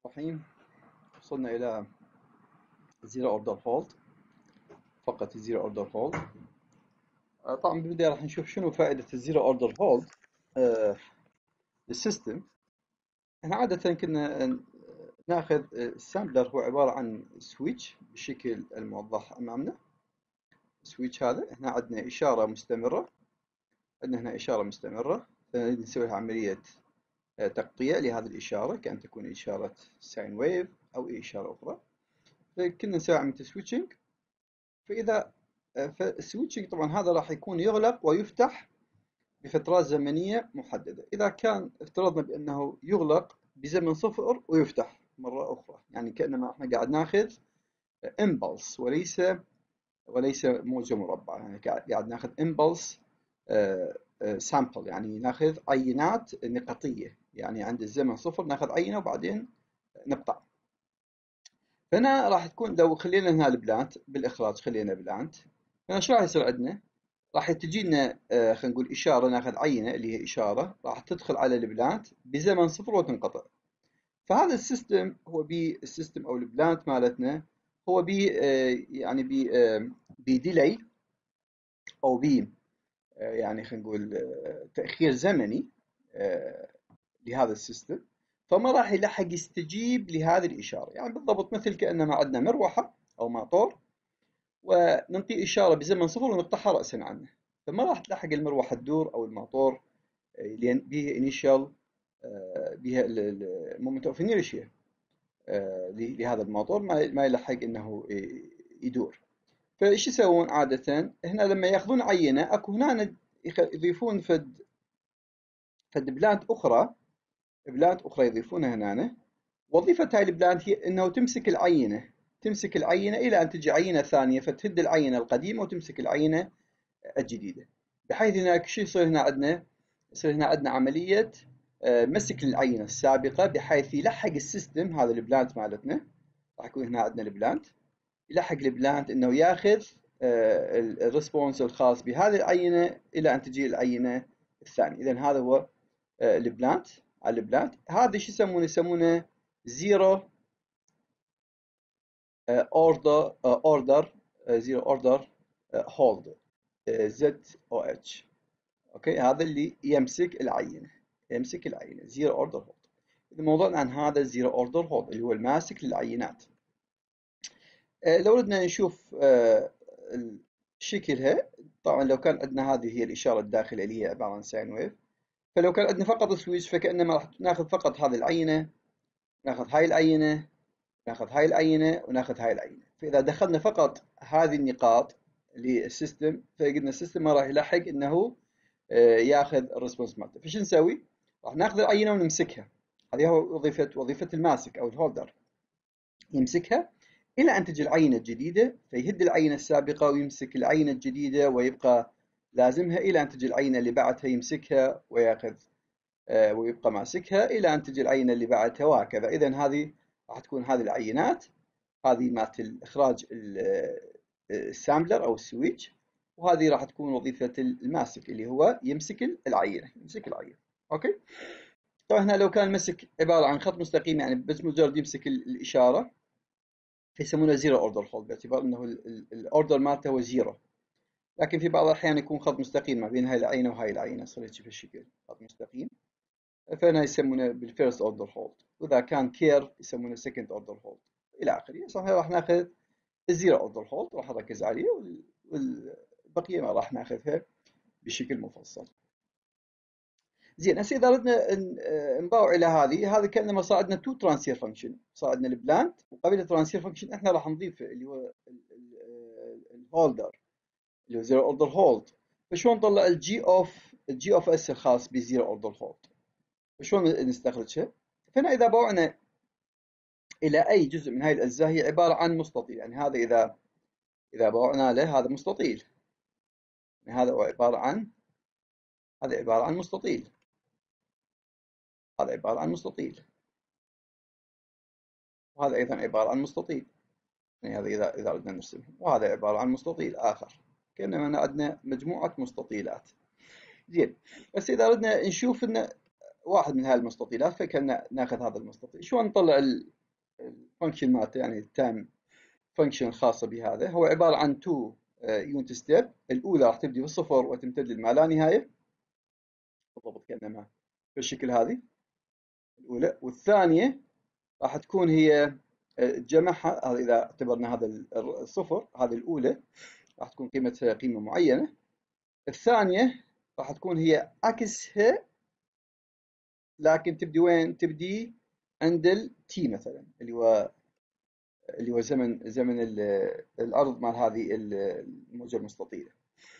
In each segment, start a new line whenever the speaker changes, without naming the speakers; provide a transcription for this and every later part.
الرحيم. وصلنا إلى زيرو أوردر هولد، فقط الزيرو أوردر هولد. طبعا بالبداية راح نشوف شنو فائدة الزيرو أوردر هولد للسيستم. احنا عادة كنا ناخذ السامبلر، هو عبارة عن سويتش بالشكل الموضح أمامنا. السويتش هذا احنا عندنا إشارة مستمرة، عندنا هنا إشارة مستمرة، فنريد نسوي لها عملية تقطيع لهذه الإشارة، كأن تكون إشارة ساين ويف أو أي إشارة أخرى. فكنا نسوي عملية سويتشنج. فإذا فالسويتشنج طبعا هذا راح يكون يغلق ويفتح بفترات زمنية محددة. إذا كان افترضنا بأنه يغلق بزمن صفر ويفتح مرة أخرى، يعني كأنما احنا قاعد ناخذ امبلس وليس موجة مربعة، يعني قاعد ناخذ امبلس سامبل، يعني ناخذ عينات نقطية، يعني عند الزمن صفر ناخذ عينة وبعدين نقطع. فهنا راح تكون، لو خلينا هنا البلانت بالإخراج، خلينا بلانت، هنا شو راح يصير عندنا؟ راح تجي لنا خلينا نقول إشارة، ناخذ عينة اللي هي إشارة راح تدخل على البلانت بزمن صفر وتنقطع. فهذا السيستم هو السيستم أو البلانت مالتنا هو يعني بديلي أو يعني خلينا نقول تأخير زمني لهذا السيستم. فما راح يلحق يستجيب لهذه الإشارة، يعني بالضبط مثل كأنما عندنا مروحة أو موتور وننطي إشارة بزمن صفر ونقطعها رأسا عنه، فما راح تلحق المروحة تدور أو الموتور، لأن بيها انيشال، بيها المومنت اوف انيرشيا لهذا الموتور، ما يلحق انه يدور. فايش يسوون عادة؟ هنا لما ياخذون عينة، اكو هنا يضيفون فد بلانت اخرى يضيفونها هنا. وظيفة هاي البلانت هي انه تمسك العينة الى ان تجي عينة ثانية، فتهد العينة القديمة وتمسك العينة الجديدة. بحيث هناك شو يصير هنا عندنا؟ يصير هنا عندنا عملية مسك العينة السابقة، بحيث يلحق السيستم هذا البلانت مالتنا. راح يكون هنا عندنا البلانت، يلحق البلانت انه ياخذ الريسبونس الخاص بهذه العينة الى ان تجي العينة الثانية. اذا هذا هو البلانت. على البلانت هذا شو يسمونه؟ يسمونه زيرو اوردر زيرو اوردر هولد، زد او اتش. اوكي، هذا اللي يمسك العينه زيرو اوردر هولد. الموضوع عن هذا الزيرو اوردر هولد اللي هو الماسك للعينات. لو ردنا نشوف شكلها، طبعا لو كان عندنا هذه هي الاشاره الداخليه اللي هي عباره عن ساين ويف، فلو كان عندنا فقط سويتش فكانما راح ناخذ فقط هذه العينه، ناخذ هاي العينه، ناخذ هاي العينه، وناخذ هاي العينه. فاذا دخلنا فقط هذه النقاط للسيستم، فقلنا السيستم ما راح يلحق انه ياخذ الريسبونس مالته. فش نسوي؟ راح ناخذ العينه ونمسكها. هذه هو وظيفه الماسك او الهولدر، يمسكها الى ان تجي العينه الجديده، فيهد العينه السابقه ويمسك العينه الجديده ويبقى لازمها الى ان تجي العينه اللي بعدها، يمسكها وياخذ ويبقى ماسكها الى ان تجي العينه اللي بعدها، وهكذا. اذا هذه راح تكون هذه العينات، هذه مالت الاخراج السامبلر او السويتش، وهذه راح تكون وظيفة الماسك اللي هو يمسك العينة. اوكي. طبعا هنا لو كان مسك عبارة عن خط مستقيم، يعني بس مجرد يمسك الإشارة، فيسمونه زيرو اوردر هولد، باعتبار انه الاوردر مالته هو زيرو. لكن في بعض الأحيان يكون خط مستقيم ما بين هاي العينة وهاي العينة، يصير في الشكل خط مستقيم، فهنا يسمونه بالفيرست اوردر هولد. وإذا كان كير يسمونه سكند اوردر هولد إلى آخره. صح، راح ناخذ الزيرو اوردر هولد، راح نركز عليه، والبقية ما راح ناخذها بشكل مفصل. زين، هسه اذا ردنا نباوع الى هذه كانما صار عندنا تو ترانسير فانكشن، صار عندنا البلانت، وقبل الترانسير فانكشن احنا راح نضيف اللي هو الهولدر اللي هو زيرو اوردر هولد. فشلون نطلع الجي اوف اس الخاص بزيرو اوردر هولد؟ شلون نستخرجها؟ فهنا اذا باوعنا الى اي جزء من هاي الاجزاء، هي عباره عن مستطيل. يعني هذا اذا باوعنا له هذا مستطيل، يعني هذا عباره عن مستطيل، هذا عباره عن مستطيل، وهذا ايضا عباره عن مستطيل. يعني هذا إذا أردنا نرسمه، وهذا عبارة عن مستطيل آخر، كأننا عندنا مجموعة مستطيلات. زين، بس إذا أردنا نشوف إن واحد من هذه المستطيلات، فكنا ناخذ هذا المستطيل. شلون نطلع فانكشن مالته، يعني التايم فانكشن الخاصة بهذا، هو عبارة عن تو يونت ستيب. الأولى راح تبدي بالصفر وتمتد لما لا نهاية، بالضبط كأنما بالشكل هذه الأولى. والثانية راح تكون هي تجمعها، هذا إذا اعتبرنا هذا الصفر، هذه الأولى راح تكون قيمتها قيمة معينة. الثانية راح تكون هي عكسها، لكن تبدي وين؟ تبدي عند التي مثلا، اللي هو زمن العرض مال هذه الموجة المستطيلة.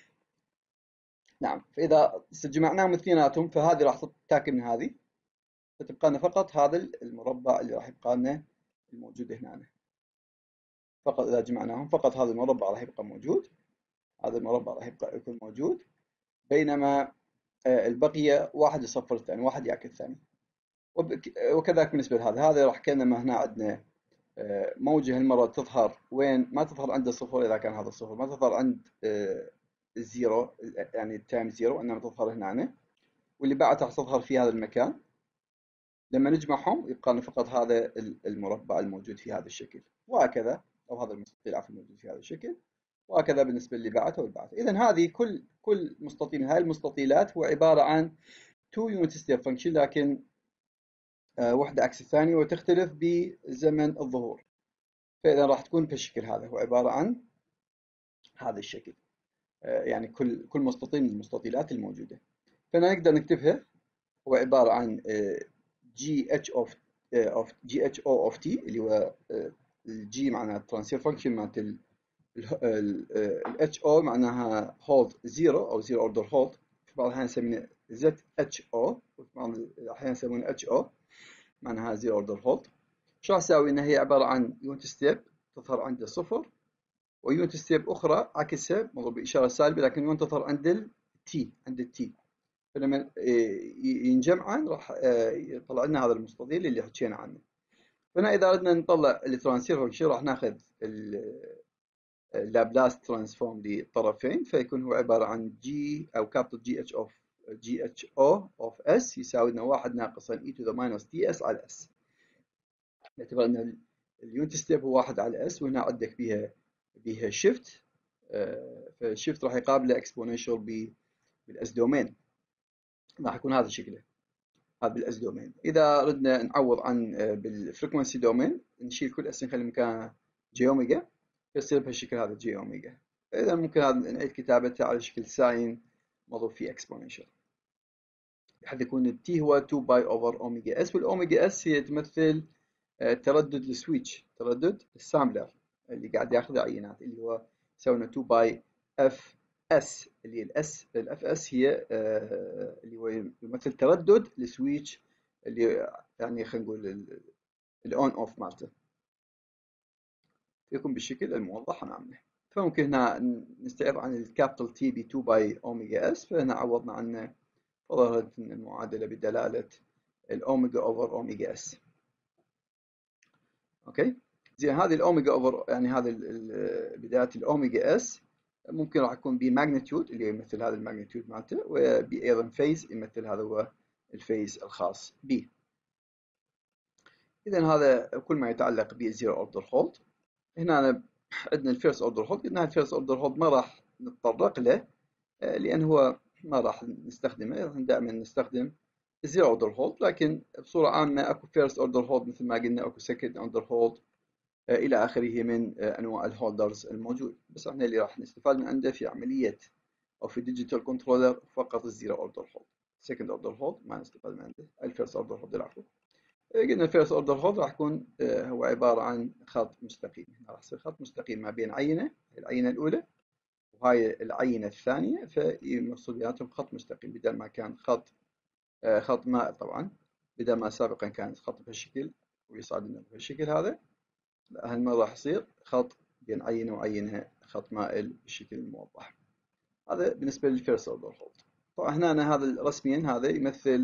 نعم، فإذا جمعناهم اثنيناتهم فهذه راح تتاكل من هذه، فتبقى لنا فقط هذا المربع اللي راح يبقى لنا الموجود هنا. فقط إذا جمعناهم فقط هذا المربع راح يبقى موجود، هذا المربع راح يكون موجود، بينما البقية واحد يصفر الثاني، واحد ياكل الثاني. وكذلك بالنسبة لهذا، هذا راح كأنما هنا عندنا موجة هالمرة تظهر وين؟ ما تظهر عند الصفر إذا كان هذا الصفر، ما تظهر عند الزيرو، يعني التايم زيرو، إنما تظهر هنا، واللي بعدها راح تظهر في هذا المكان. لما نجمعهم يبقى لنا فقط هذا المربع الموجود في هذا الشكل، وهكذا، أو هذا المستطيل عفوا الموجود في هذا الشكل، وهكذا بالنسبة اللي بعدها واللي بعدها. إذا هذه كل مستطيل من هاي المستطيلات هو عبارة عن تو يونت ستيب فانكشن، لكن واحدة عكس الثانية وتختلف بزمن الظهور. فإذا راح تكون بالشكل هذا، هو عبارة عن هذا الشكل، يعني كل مستطيل من المستطيلات الموجودة. فأنا نقدر نكتبها، هو عبارة عن جي اتش اوف جي اتش او اوف تي، اللي هو الجي معناها ترانسفير فانكشن مالت الاتش او معناها هولد زيرو او زيرو اوردر هولد، في بعض الاحيان نسميه زد اتش او، وفي بعض الاحيان يسمونه اتش او معناها زيرو اوردر هولد. شو راح اسوي؟ انها هي عباره عن يونت ستيب تظهر عند الصفر، ويونت ستيب اخرى عكسها مضروب باشاره سالبه لكن يونت تظهر عند التي، عند التي. فلما ينجمعن راح يطلع لنا هذا المستطيل اللي حكينا عنه. فهنا اذا اردنا نطلع الترانسفير فانكشن راح ناخذ اللابلاس ترانسفورم للطرفين، فيكون هو عباره عن جي او كابيتال جي اتش او اوف اس يساوي لنا 1 ناقصا اي تو ذا ماينس تي اس على اس. نعتبر ان اليونت ستيب هو 1 على اس، وهنا عندك بيها شيفت، فالشيفت راح يقابله اكسبوننشال بالاس دومين، راح يكون هذا شكله، هذا بالاس دومين. اذا ردنا نعوض عن بالفريكونسي دومين، نشيل كل اس نخلي مكانها جي اوميجا، يصير بهالشكل هذا جي اوميجا. اذا ممكن هذا نعيد كتابتها على شكل ساين مضروب في اكسبوننشال، بحيث يكون التي هو 2 باي اوفر اوميجا اس، والاوميجا اس هي تمثل تردد السويتش، تردد السامبلر اللي قاعد ياخذ عينات، اللي هو سوينا 2 باي اف اس، اللي الاف اس هي اللي هو يمثل تردد السويتش، اللي يعني خلينا نقول الاون اوف مالته، يكون بالشكل الموضح امامنا. فممكن هنا نستعيض عن الكابيتال تي ب 2 باي اوميجا اس، فهنا عوضنا عنه وظهرت المعادله بدلاله الاوميجا اوفر اوميجا اس. اوكي، زين. هذه الاوميجا اوفر، يعني هذا بدايه الاوميجا اس ممكن راح يكون بماجنتيود اللي يمثل هذا الماجنتيود مالته، وبايضا فيز يمثل هذا هو الفيز الخاص به. اذا هذا كل ما يتعلق بالزيرو اوردر هولد. هنا عندنا الفيرست اوردر هولد، قلنا الفيرست اوردر هولد ما راح نتطرق له لان هو ما راح نستخدمه، دائما نستخدم الزيرو اوردر هولد، لكن بصوره عامه اكو فيرست اوردر هولد مثل ما قلنا، اكو سكند اوردر هولد إلى آخره من أنواع الهولدرز الموجود. بس احنا اللي راح نستفاد من عنده في عملية أو في ديجيتال كنترولر فقط الزيرو أوردر هولد. سكند أوردر هولد ما نستفاد من عنده، الفيرست أوردر هولد العفو. قلنا الفيرست أوردر هولد راح يكون هو عبارة عن خط مستقيم، هنا راح يصير خط مستقيم ما بين عينة، العينة الأولى وهاي العينة الثانية، فيمثل بيناتهم خط مستقيم، بدل ما كان خط مائل طبعا، بدل ما سابقا كان خط بهالشكل ويصعد لنا بهالشكل هذا، لا هالمرة راح يصير خط بين عينة وعينة، خط مائل بالشكل الموضح. هذا بالنسبة للفيرست اوردر هولد. طبعا هنا هذا رسميا هذا يمثل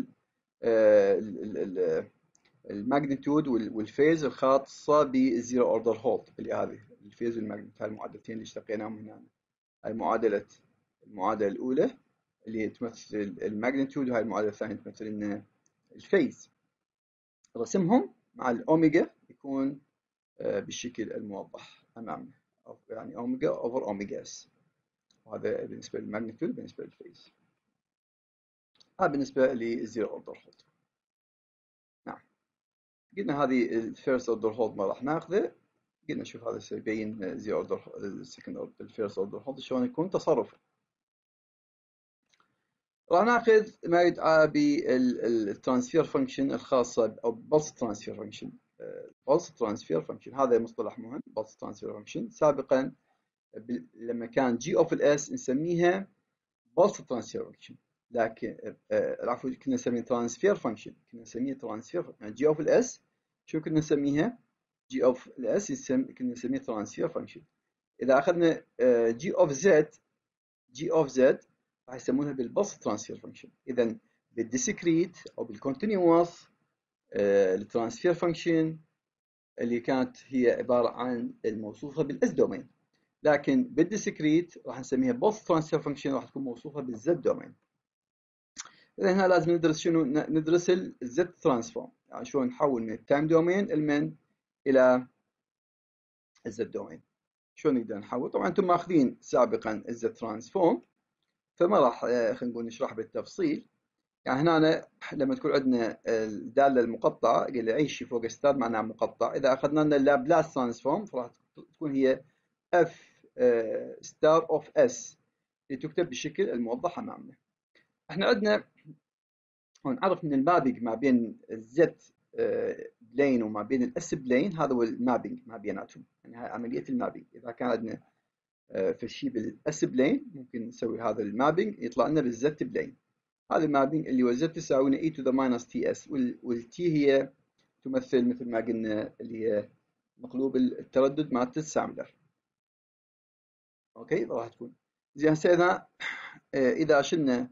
الماجنتيود والفيز الخاصة بالزيرو اوردر هولد، اللي هذه الفيز والماجنتيود، هاي المعادلتين اللي اشتقيناهم هنا. هاي المعادلة الأولى اللي تمثل الماجنتيود، وهاي المعادلة الثانية تمثل لنا الفيز. رسمهم مع الأوميجا يكون بالشكل الموضح أمامنا، يعني أوميجا أوفر أوميجا اس. وهذا بالنسبة للماجنتيود، بالنسبة للفيز. هذا بالنسبة للزيرو أوردر هولد. نعم، قلنا هذه الفيرست أوردر هولد ما راح ناخذه. قلنا شوف هذا سيبين زيرو أوردر، السكند أوردر، الفيرست أوردر هولد شلون يكون تصرفه. راح ناخذ ما يدعى بالترانسفير فانكشن الخاصة أو بلس ترانسفير فانكشن. بلس ترانسفير فانكشن هذا مصطلح مهم. بلس ترانسفير فانكشن سابقا لما كان جي اوف الاس نسميها بلس ترانسفير فانكشن، لكن العفو كنا نسميها ترانسفير فانكشن، كنا نسميها ترانسفير يعني جي اوف الاس. شو كنا نسميها؟ جي اوف الاس كنا نسميها ترانسفير فانكشن. اذا اخذنا جي اوف زد، جي اوف زد راح يسمونها بالبلس ترانسفير فانكشن. اذا بالديسكريت او بالكونتينيوس الترانسفير فانكشن اللي كانت هي عباره عن الموصوفه بالاس دومين، لكن بالديسكريت راح نسميها بلس ترانسفير فانكشن، راح تكون موصوفه بالزد دومين. اذا هنا لازم ندرس شنو؟ ندرس الزد ترانسفورم، يعني شلون نحول من التايم دومين المن الى الزد دومين. شلون نقدر نحول؟ طبعا انتم ماخذين سابقا الزد ترانسفورم، فما راح خلينا نقول نشرح بالتفصيل. يعني هنا أنا لما تكون عندنا الدالة المقطعة، قال لي أي شيء فوق ستار معناه مقطع. إذا أخذنا لنا اللابلاس ترانسفورم فراح تكون هي اف ستار اوف اس، اللي تكتب بالشكل الموضح أمامنا. احنا عندنا نعرف من المابينج ما بين الزد بلين وما بين الاس بلين، هذا هو المابينج ما بيناتهم، يعني هاي عملية المابينج. إذا كان عندنا في شيء بالاس بلين ممكن نسوي هذا المابينج يطلع لنا بالزد بلين. هذا المابينج اللي هو z تساوي لنا e to the minus ts، والتي هي تمثل مثل ما قلنا اللي هي مقلوب التردد مالت السامبلر. اوكي راح تكون زين. هسه اذا شلنا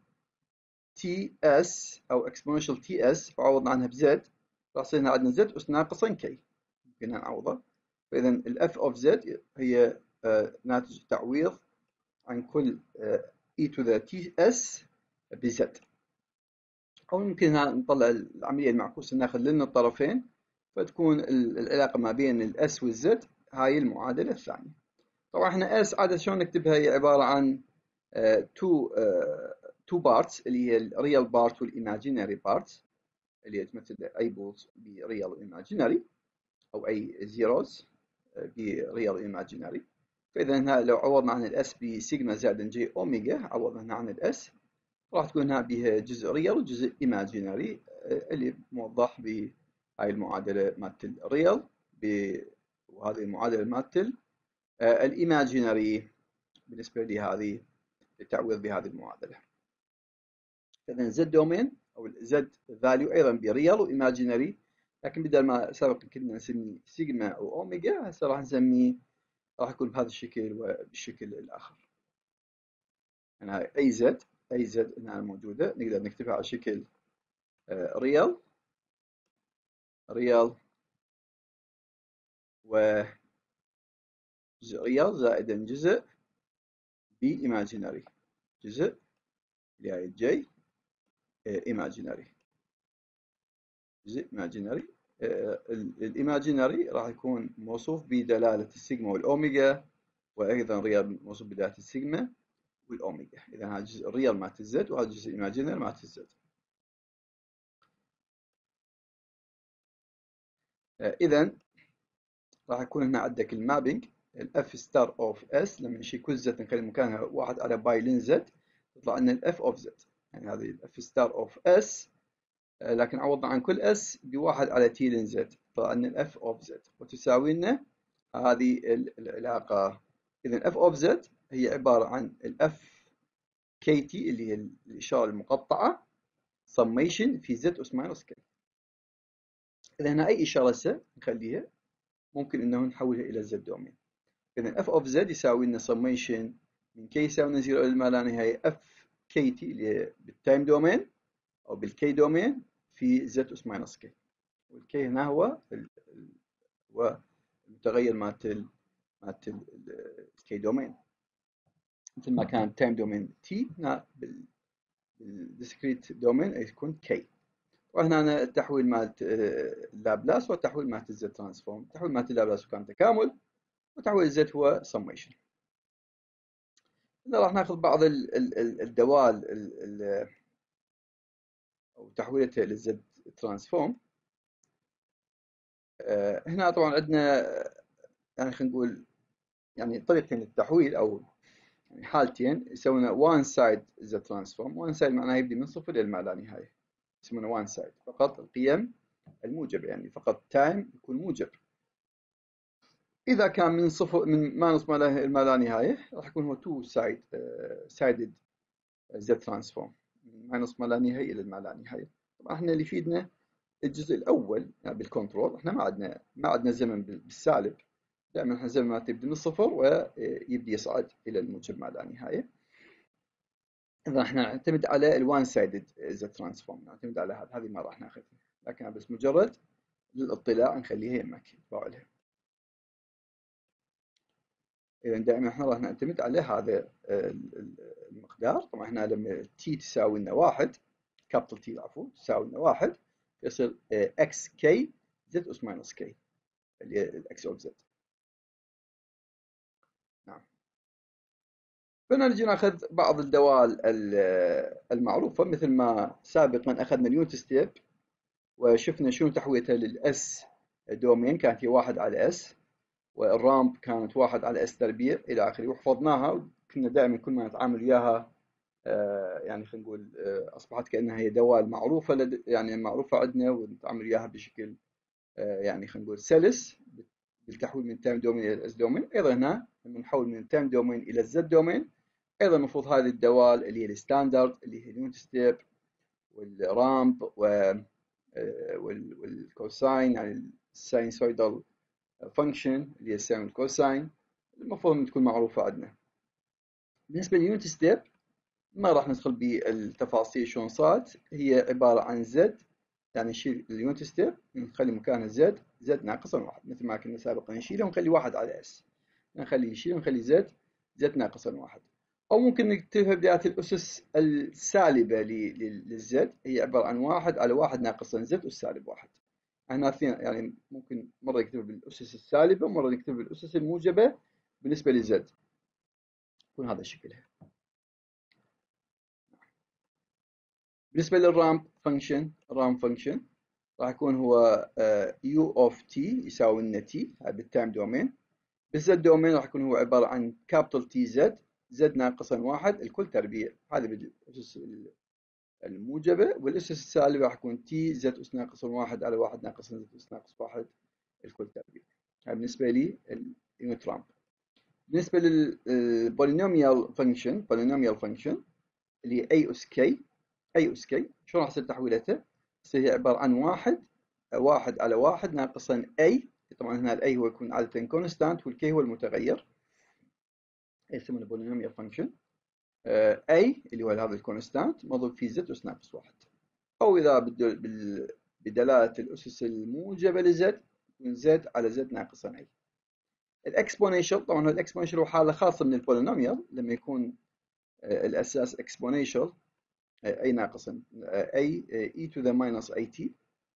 ts او exponential ts وعوضنا عنها بزد، راح يصير عندنا z اس ناقصا k، ممكن نعوضه. فاذا الاف اوف z هي ناتج تعويض عن كل e to the ts بزد. أو ممكن نطلع العملية المعكوسة، ناخذ لنا الطرفين فتكون العلاقة ما بين الأس والزد هاي المعادلة الثانية. طبعا احنا اس عادة شلون نكتبها؟ هي عبارة عن تو بارتس، اللي هي الريال بارت والايماجينري بارت، اللي هي تمثل اي بولز بريال وايماجينري، او اي زيروز بريال وايماجينري. فاذا هنا لو عوضنا عن الاس بسيجما زائد جي اوميجا، عوضنا هنا عن الاس، راح تكون هنا بها جزء ريال وجزء ايماجينري، اللي موضح بهاي المعادلة مالت الريال، وهذه المعادلة مالت الايماجينري بالنسبة لهذه التعويض بهذه المعادلة. إذا زد دومين أو الزد فاليو أيضا بريال وايماجينري، لكن بدل ما سبق كنا نسميه سيجما أو أوميجا، هسه راح نسميه، راح يكون بهذا الشكل وبالشكل الآخر. يعني أي زد، أي زد هنا موجودة نقدر نكتبها على شكل ريال، ريال وجزء ريال زائدا جزء بي ايماجينري، جزء اللي هي جي ايماجينري، جزء ايماجينري. الايماجينري راح يكون موصوف بدلالة السيجما والاوميجا، وايضا ريال موصوف بدلالة السيجما والاوميجا. اذا هذا جزء الريال مالت الزد وهذا جزء ايماجينري مالت الزد. اذا راح يكون هنا عندك المابينج الاف ستار اوف اس، لما نشيل كل زد نخلي مكانها واحد على باي لين زد، يطلع لنا الاف اوف زد. يعني هذه الاف ستار اوف اس، لكن عوضنا عن كل اس بواحد على تي لين زد، يطلع لنا الاف اوف زد، وتساوي لنا هذه العلاقة. اذا الاف اوف زد هي عبارة عن الاف كي تي اللي هي الاشارة المقطعة summation في زد اس ماينس كي. اذا هنا اي اشارة هسه نخليها ممكن انه نحولها الى زد دومين. إذا f of z يساوي لنا summation من k يساوي لنا 0 إلى ما لا نهاية f kt اللي هي بالتايم دومين أو بالكي دومين في z أس ماينس k، والكي هنا هو هو المتغير مالت الكي دومين، مثل ما كان التايم دومين t، هنا بالديسكريت دومين يكون k. وهنا التحويل مالت اللابلاس والتحويل مالت الزد ترانسفورم. التحويل مالت اللابلاس كان تكامل، وتحويل الزد هو سميشن. هنا راح ناخذ بعض الدوال او تحويلتها للزد ترانسفورم. هنا طبعا عندنا يعني خلينا نقول يعني طريقتين للتحويل، او يعني حالتين يسوون وان سايد زد ترانسفورم. وان سايد معناه يبدي من صفر الى ما لا نهايه، يسمونه وان سايد، فقط القيم الموجبه، يعني فقط تايم يكون موجب. اذا كان من صفر من ماينس ما لا نهايه راح يكون هو تو سايد سايدد زد ترانسفورم، من ماينس ما لا نهايه الى ما لا نهايه. طبعا احنا اللي يفيدنا الجزء الاول يعني بالكنترول، احنا ما عندنا زمن بالسالب، دائما احنا زمن ما تبدي من الصفر ويبدي يصعد الى الموجب ما لا نهايه. اذا احنا نعتمد على الوان سايدد زد ترانسفورم، نعتمد على هذه ما راح ناخذها، لكن بس مجرد للاطلاع نخليها يمك فاعلها. اذا دائما احنا راح نعتمد على هذا المقدار. طبعا احنا لما تي تساوي لنا واحد، كابيتال تي عفوا تساوي لنا واحد، يصير اكس كي زد اس ماينس كي اللي هي الاكس اوف زد. نعم. فنرجع ناخذ بعض الدوال المعروفة، مثل ما سابقا أخذنا اليونت ستيب وشفنا شنو تحويلتها للأس دومين، كانت هي واحد على أس، والرامب كانت واحد على أس تربيع إلى آخره، وحفظناها. وكنا دائما كل ما نتعامل وياها يعني خلينا نقول أصبحت كأنها هي دوال معروفة يعني معروفة عندنا، ونتعامل وياها بشكل يعني خلينا نقول سلس بالتحويل من التايم دومين إلى الأس دومين. أيضا هنا لما نحول من التايم دومين إلى الزد دومين، ايضا المفروض هذه الدوال اللي هي الستاندرد اللي هي اليونت ستيب والرامب والكوساين، يعني الساينسويدال فانكشن اللي هي الساين والكوساين، المفروض ان تكون معروفه عندنا. بالنسبه لليونت ستيب ما راح ندخل بالتفاصيل شلون صارت، هي عباره عن زد، يعني نشيل اليونت ستيب نخلي مكانها زد ناقصا واحد، مثل ما كنا سابقا نشيله ونخلي واحد على اس، نشيله ونخلي زد ناقصا واحد. أو ممكن نكتبها بداية الأسس السالبة للزد، هي عبارة عن واحد على واحد ناقصا زد والسالب واحد. احنا اثنين يعني ممكن مرة نكتبها بالأسس السالبة ومرة نكتبها بالأسس الموجبة بالنسبة لزد، يكون هذا شكلها. بالنسبة للرامب فانكشن، الرامب فانكشن راح يكون هو يو اوف تي يساوي لنا تي بالتايم دومين. بالزد دومين راح يكون هو عبارة عن كابيتال تي زد ناقصا واحد الكل تربيع، هذا بالأسس الموجبة. والأسس السالبة راح يكون تي زد أس ناقص واحد على واحد ناقص زد أس ناقص واحد الكل تربيع. هاي بالنسبة لي اليونت رامب. بالنسبة للبولينوميال فانكشن اللي هي اي اس كي، شو راح يصير تحويلتها؟ هي عبارة عن واحد على واحد ناقصا اي. طبعا هنا الاي هو يكون عادة كونستانت والكي هو المتغير، يسمونه بولينوميال فانكشن. اي اللي هو هذا الكونستانت مضروب في زد اس ناقص واحد، أو إذا بدلالة الأسس الموجبة لزد من زد على زد ناقصا أي. الإكسبوننشال طبعا الإكسبوننشال هو حالة خاصة من البولينوميال، لما يكون الأساس إكسبوننشال أي ناقصا أي e to the minus at.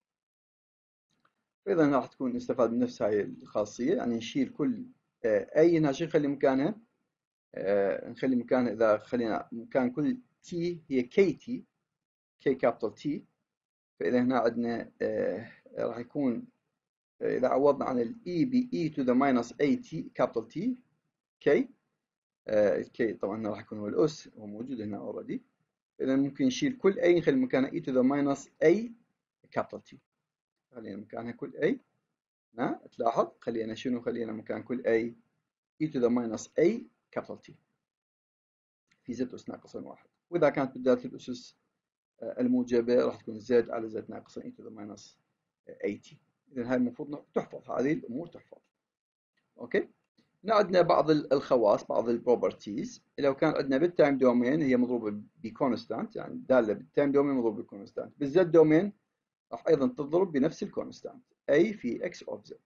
فإذا راح تكون نستفاد من نفس هاي الخاصية، يعني نشيل كل أي هنا شو نخلي مكانها، نخلي مكانها إذا خلينا مكان كل t هي كي كابيتال تي. فإذا هنا عندنا راح يكون إذا عوضنا عن ال E ب E to the minus AT capital T K، K طبعا راح يكون هو الأس، هو موجود هنا already. إذا ممكن نشيل كل A نخلي مكانها E to the minus A capital T، خلينا مكانها كل A. هنا تلاحظ خلينا شنو، خلينا مكان كل A E to the minus A capital T في Z أس ناقصا واحد. وإذا كانت بدالة الأسس الموجبة راح تكون Z على Z ناقصا E to the minus AT. إذا هاي المفروض تحفظ، هذه الأمور تحفظ. أوكي. هنا عندنا بعض الخواص، بعض البروبرتيز. لو كان عندنا بالتايم دومين هي مضروبة بكونستانت، يعني دالة بالتايم دومين مضروبة بكونستانت. بالزد دومين راح أيضا تضرب بنفس الكونستانت أي في إكس أوف زد،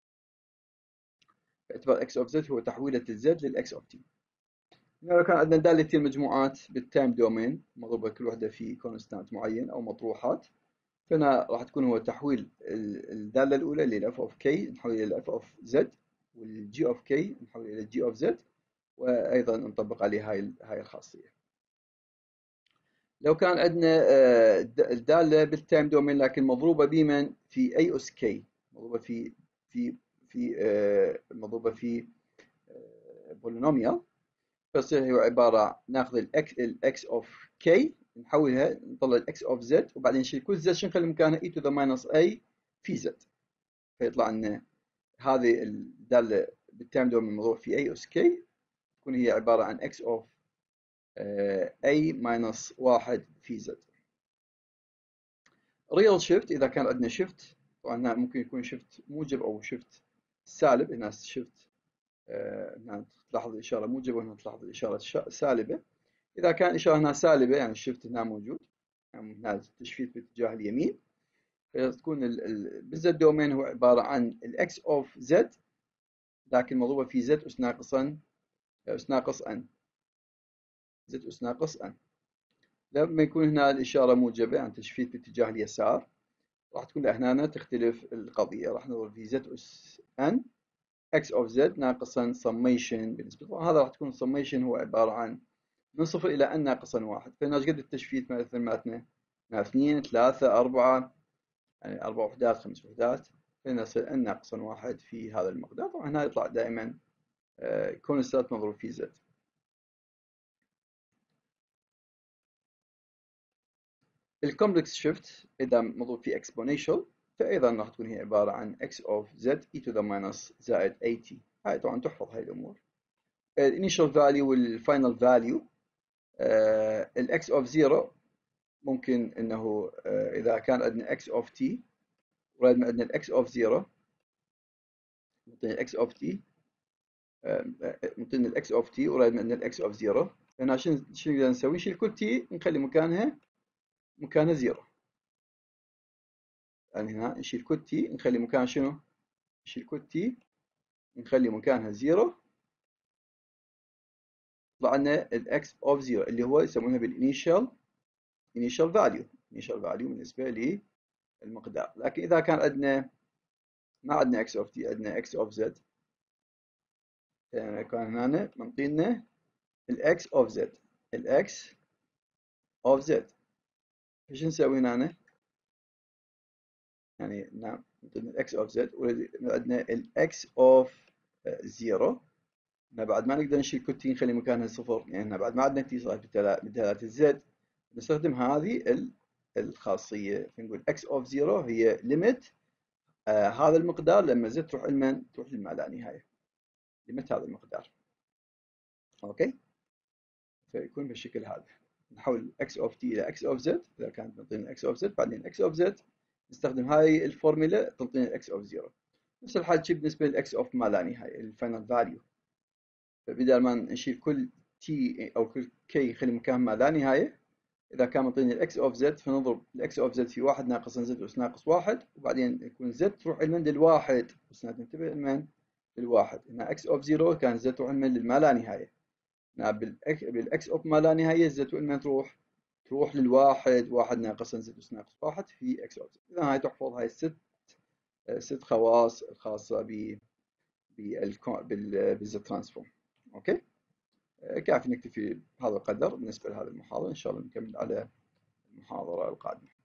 باعتبار إكس أوف زد هو تحويلة الزد للإكس أوف تي. لو كان عندنا دالتين مجموعات بالتايم دومين مضروبة كل واحدة في كونستانت معين أو مطروحات، فهنا راح تكون هو تحويل الدالة الأولى اللي الاف اوف كي نحولها إلى اف اوف زد، والجي اوف كي نحولها إلى جي اوف زد، وأيضا نطبق عليه هاي الخاصية. لو كان عندنا الدالة بالتايم دومين لكن مضروبة بمن في اي اس كي، مضروبة في مضروبة في بولينوميال، فيصير هو عبارة ناخذ الاكس اوف كي نحولها نطلع الاكس اوف زد، وبعدين نشيل كل زد شو نخلي مكانها اي تو ذا ماينس اي في زد، فيطلع لنا هذه الدالة بالتايم دومين مضروبة في اي اس كي تكون هي عبارة عن اكس اوف اي ماينس واحد في زد. ريال شيفت إذا كان عندنا شيفت، طبعا هنا ممكن يكون شيفت موجب أو شيفت سالب. هنا شيفت هنا تلاحظ الإشارة موجبة وهنا تلاحظ الإشارة سالبة. إذا كان الإشارة هنا سالبة يعني الشيفت هنا موجود، يعني هنا التشفيت باتجاه اليمين، فتكون بالزد دومين هو عبارة عن الإكس أوف زد لكن مضروبة في زد أس ناقصا أس ناقص أن، زد أس ناقص أن. لما يكون هنا الإشارة موجبة يعني تشفيت باتجاه اليسار، راح تكون هنا تختلف القضية، راح نضرب في زد أس ان اكس اوف زد ناقصا سميشن بالنسبة له. هذا راح تكون السميشن هو عبارة عن من صفر إلى ان ناقصا واحد. فهنا ايش قد التشفيت مثل مالتنا؟ هنا 2 3 4، يعني 4 وحدات 5 وحدات، فهنا يصير ان ناقصا واحد في هذا المقدار. طبعا هنا يطلع دائما كونستانت مضروب في زد. الكومبلكس شيفت إذا مضروب في exponential فأيضا راح تكون هي عبارة عن x of z e to the minus زائد at. هاي طبعا تحفظ هاي الأمور. الانيشال فاليو والفاينل فاليو، الاكس اوف 0 ممكن انه اذا كان عندنا اكس اوف تي وراد عندنا الاكس اوف 0 نعطينا الاكس اوف تي، نعطينا الاكس اوف تي وراد عندنا الاكس اوف 0. هنا شنو نقدر نسوي؟ نشيل كل تي نخلي مكانها 0. يعني هنا نشيل كل تي نخلي مكان شنو؟ نشيل كل تي نخلي مكانها 0، يطلع لنا الاكس اوف 0 اللي هو يسمونها بالانيشال فاليو. انيشال فاليو بالنسبه للمقدار. لكن اذا كان عندنا ما عندنا اكس اوف تي، عندنا اكس اوف زد، كان هنا منطينا الاكس اوف زد، الاكس اوف زد. ايش نسوي هنا؟ يعني نعم منطينا الاكس اوف زد وعندنا الاكس اوف زيرو. بعد ما نقدر نشيل كل تي نخلي مكانها صفر، يعني بعد ما عندنا تي صارت بدالات الزد، نستخدم هذه الخاصية، فنقول اكس اوف زيرو هي ليميت هذا المقدار لما زد تروح لمن؟ تروح لما لا نهاية، ليميت هذا المقدار. اوكي، فيكون بالشكل هذا. نحول x of t إلى x of z إذا كانت تعطينا x of z، بعدين x of z نستخدم هاي الفورميلا تعطينا x of 0. نفس الحال شيء بالنسبة لل x of ما لا نهاية الفاينل فاليو، فبدل ما نشيل كل t أو كل k نخلي مكان ما لا نهاية، إذا كان معطيني ال x of z فنضرب ال x of z في 1 ناقصا z أس ناقص 1، وبعدين يكون z تروح لمن؟ للواحد، بس ننتبه لمن؟ للواحد. هنا x of 0 كان z تروح لمن؟ للما لا نهاية. بالاكس اوف ما لا نهايه زد وين ما تروح للواحد، واحد ناقصا زد اس ناقص واحد في اكس اوف زد. اذا هاي تحفظ هاي ست خواص الخاصه بالزد ترانسفورم. اوكي، كافي نكتفي بهذا القدر بالنسبه لهذه المحاضره، ان شاء الله نكمل على المحاضره القادمه.